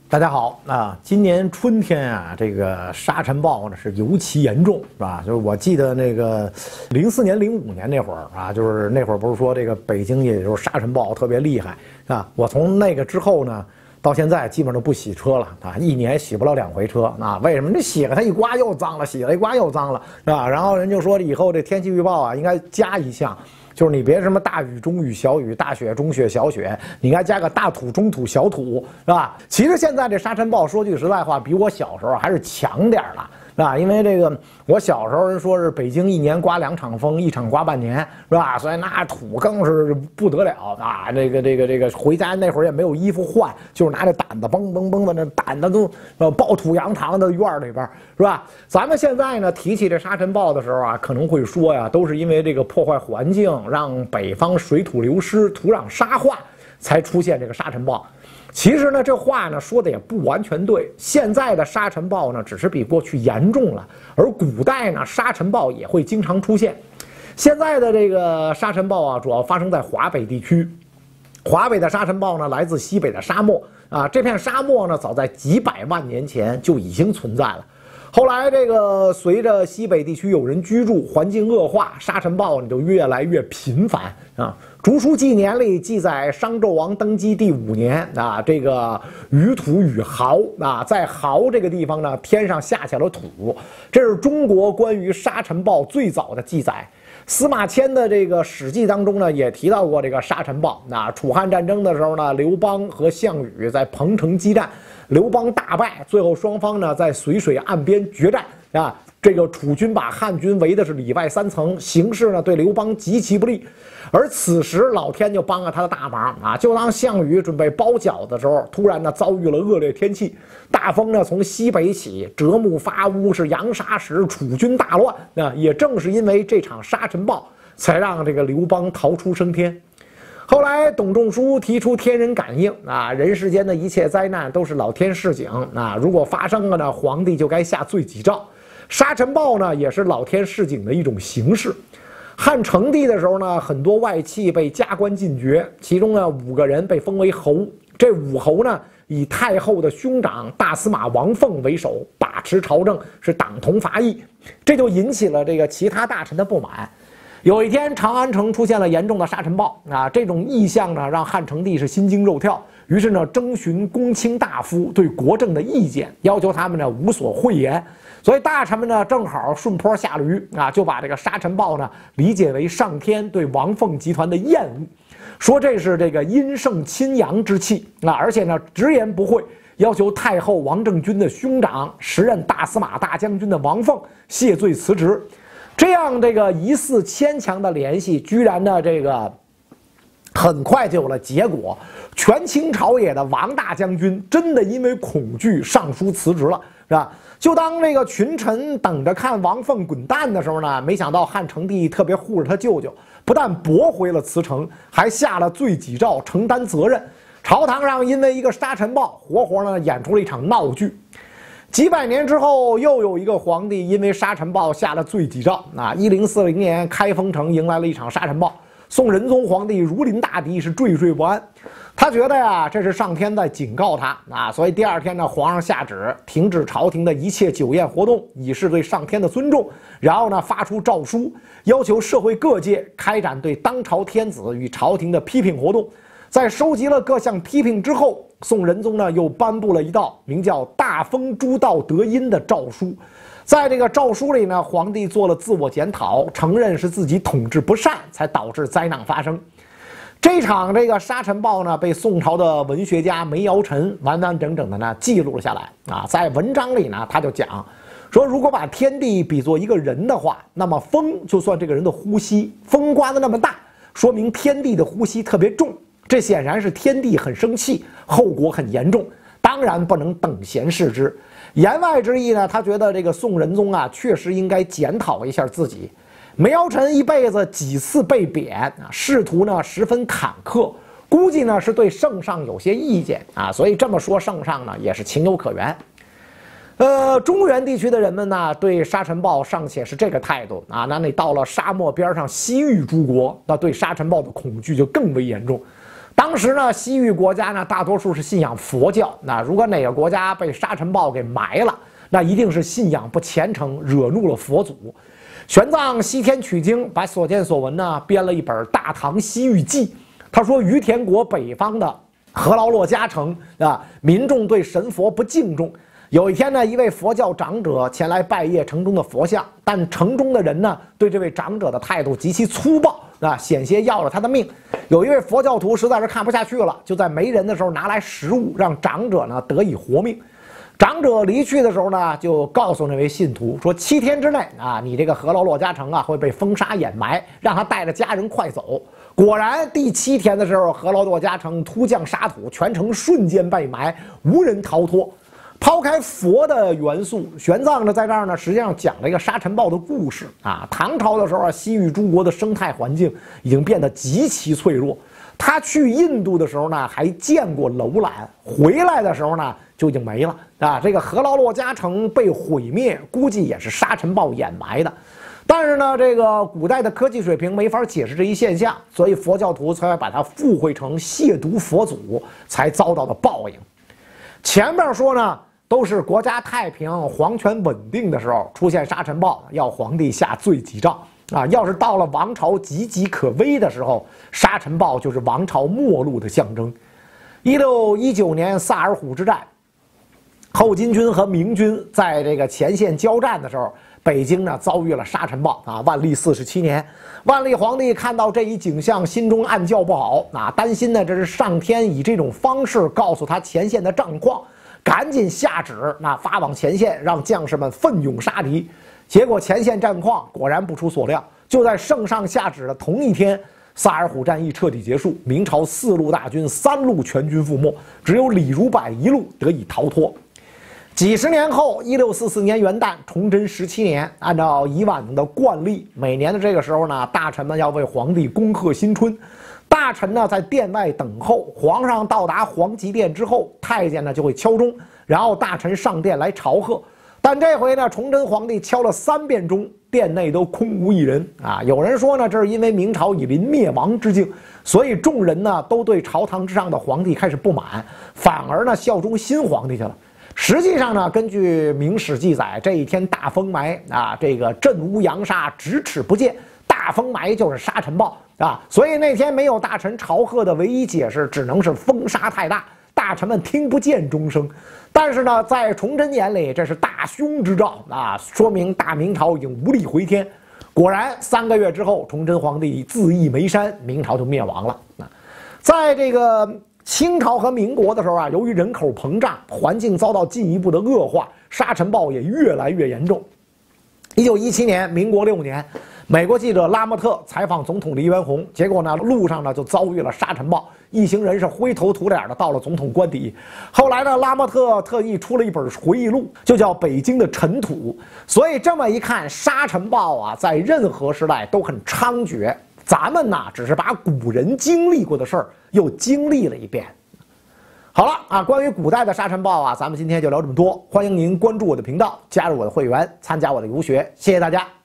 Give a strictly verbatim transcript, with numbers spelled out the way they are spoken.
大家好啊！今年春天啊，这个沙尘暴呢是尤其严重，是吧？就是我记得那个零四年、零五年那会儿啊，就是那会儿不是说这个北京也就是沙尘暴特别厉害啊。我从那个之后呢，到现在基本上不洗车了啊，一年洗不了两回车啊。为什么？你洗了它一刮又脏了，洗了一刮又脏了，是吧？然后人就说以后这天气预报啊，应该加一项。就是你别什么大雨、中雨、小雨、大雪、中雪、小雪，你应该加个大土、中土、小土，是吧？其实现在这沙尘暴说句实在话，比我小时候还是强点了，是吧？因为这个我小时候人说是北京一年刮两场风，一场刮半年，是吧？所以那土更是不得了啊！这个这个这个回家那会儿也没有衣服换，就是拿着掸子嘣嘣嘣的，那掸子都呃暴土扬长的院里边，是吧？咱们现在呢提起这沙尘暴的时候啊，可能会说呀，都是因为这个破坏环境，让北方水土流失、土壤沙化，才出现这个沙尘暴。其实呢，这话呢说的也不完全对。现在的沙尘暴呢，只是比过去严重了，而古代呢，沙尘暴也会经常出现。现在的这个沙尘暴啊，主要发生在华北地区。华北的沙尘暴呢，来自西北的沙漠啊。这片沙漠呢，早在几百万年前就已经存在了。后来，这个随着西北地区有人居住，环境恶化，沙尘暴呢就越来越频繁啊。《竹书纪年》里记载，商纣王登基第五年啊，这个雨土与豪啊，在豪这个地方呢，天上下起了土。这是中国关于沙尘暴最早的记载。司马迁的这个《史记》当中呢，也提到过这个沙尘暴。那楚汉战争的时候呢，刘邦和项羽在彭城激战，刘邦大败，最后双方呢在淝水岸边决战啊。这个楚军把汉军围的是里外三层，形势呢对刘邦极其不利。而此时老天就帮了他的大忙啊！就当项羽准备包饺子的时候，突然呢遭遇了恶劣天气，大风呢从西北起，折木发乌，是扬沙使楚军大乱。那也正是因为这场沙尘暴，才让这个刘邦逃出升天。后来董仲舒提出天人感应啊，人世间的一切灾难都是老天示警啊，如果发生了呢，皇帝就该下罪己诏。沙尘暴呢，也是老天示警的一种形式。汉成帝的时候呢，很多外戚被加官进爵，其中呢五个人被封为侯。这五侯呢，以太后的兄长大司马王凤为首，把持朝政，是党同伐异，这就引起了这个其他大臣的不满。有一天，长安城出现了严重的沙尘暴啊，这种异象呢，让汉成帝是心惊肉跳。于是呢，征询公卿大夫对国政的意见，要求他们呢无所讳言。所以大臣们呢正好顺坡下驴啊，就把这个沙尘暴呢理解为上天对王凤集团的厌恶，说这是这个阴盛亲扬之气啊，而且呢直言不讳，要求太后王政君的兄长时任大司马大将军的王凤谢罪辞职。这样这个疑似牵强的联系，居然呢这个很快就有了结果。权倾朝野的王大将军真的因为恐惧上书辞职了，是吧？就当这个群臣等着看王凤滚蛋的时候呢，没想到汉成帝特别护着他舅舅，不但驳回了辞呈，还下了罪己诏，承担责任。朝堂上因为一个沙尘暴，活活呢演出了一场闹剧。几百年之后，又有一个皇帝因为沙尘暴下了罪己诏啊！一零四零年，开封城迎来了一场沙尘暴。宋仁宗皇帝如临大敌，是惴惴不安。他觉得呀，这是上天在警告他啊，所以第二天呢，皇上下旨停止朝廷的一切酒宴活动，以示对上天的尊重。然后呢，发出诏书，要求社会各界开展对当朝天子与朝廷的批评活动。在收集了各项批评之后，宋仁宗呢又颁布了一道名叫《大封诸道德音》的诏书。在这个诏书里呢，皇帝做了自我检讨，承认是自己统治不善，才导致灾难发生。这场这个沙尘暴呢，被宋朝的文学家梅尧臣完完整整的呢记录了下来啊。在文章里呢，他就讲说，如果把天地比作一个人的话，那么风就算这个人的呼吸，风刮得那么大，说明天地的呼吸特别重，这显然是天地很生气，后果很严重，当然不能等闲视之。言外之意呢，他觉得这个宋仁宗啊，确实应该检讨一下自己。梅尧臣一辈子几次被贬啊，仕途呢十分坎坷，估计呢是对圣上有些意见啊，所以这么说圣上呢也是情有可原。呃，中原地区的人们呢，对沙尘暴尚且是这个态度啊，那你到了沙漠边上西域诸国，那对沙尘暴的恐惧就更为严重。 当时呢，西域国家呢，大多数是信仰佛教。那如果哪个国家被沙尘暴给埋了，那一定是信仰不虔诚，惹怒了佛祖。玄奘西天取经，把所见所闻呢，编了一本《大唐西域记》。他说，于田国北方的何劳洛迦城啊，民众对神佛不敬重。有一天呢，一位佛教长者前来拜谒城中的佛像，但城中的人呢，对这位长者的态度极其粗暴啊，险些要了他的命。有一位佛教徒实在是看不下去了，就在没人的时候拿来食物，让长者呢得以活命。长者离去的时候呢，就告诉那位信徒说，七天之内啊，你这个何劳洛迦城啊会被风沙掩埋，让他带着家人快走。果然，第七天的时候，何劳洛迦城突降沙土，全城瞬间被埋，无人逃脱。抛开佛的元素，玄奘呢在这儿呢，实际上讲了一个沙尘暴的故事啊。唐朝的时候啊，西域诸国的生态环境已经变得极其脆弱。他去印度的时候呢，还见过楼兰，回来的时候呢，就已经没了啊。这个何劳洛迦城被毁灭，估计也是沙尘暴掩埋的。但是呢，这个古代的科技水平没法解释这一现象，所以佛教徒才会把它附会成亵渎佛祖才遭到的报应。前面说呢，都是国家太平、皇权稳定的时候出现沙尘暴，要皇帝下罪己诏啊。要是到了王朝岌岌可危的时候，沙尘暴就是王朝末路的象征。一六一九年萨尔浒之战，后金军和明军在这个前线交战的时候，北京呢遭遇了沙尘暴啊。万历四十七年，万历皇帝看到这一景象，心中暗叫不好啊，担心呢这是上天以这种方式告诉他前线的战况，赶紧下旨那发往前线，让将士们奋勇杀敌。结果前线战况果然不出所料，就在圣上下旨的同一天，萨尔浒战役彻底结束，明朝四路大军三路全军覆没，只有李如柏一路得以逃脱。几十年后，一六四四年元旦，崇祯十七年，按照以往的惯例，每年的这个时候呢，大臣们要为皇帝恭贺新春。大臣呢在殿外等候，皇上到达皇极殿之后，太监呢就会敲钟，然后大臣上殿来朝贺。但这回呢，崇祯皇帝敲了三遍钟，殿内都空无一人啊！有人说呢，这是因为明朝已临灭亡之境，所以众人呢都对朝堂之上的皇帝开始不满，反而呢效忠新皇帝去了。实际上呢，根据明史记载，这一天大风霾啊，这个震乌扬沙，咫尺不见。大风霾就是沙尘暴啊，所以那天没有大臣朝贺的唯一解释，只能是风沙太大，大臣们听不见钟声。但是呢，在崇祯眼里，这是大凶之兆啊，说明大明朝已经无力回天。果然，三个月之后，崇祯皇帝自缢煤山，明朝就灭亡了啊。在这个清朝和民国的时候啊，由于人口膨胀，环境遭到进一步的恶化，沙尘暴也越来越严重。一九一七年，民国六年，美国记者拉莫特采访总统黎元洪，结果呢，路上呢就遭遇了沙尘暴，一行人是灰头土脸的到了总统官邸。后来呢，拉莫特特意出了一本回忆录，就叫《北京的尘土》。所以这么一看，沙尘暴啊，在任何时代都很猖獗。咱们呢，只是把古人经历过的事儿又经历了一遍。好了啊，关于古代的沙尘暴啊，咱们今天就聊这么多。欢迎您关注我的频道，加入我的会员，参加我的游学，谢谢大家。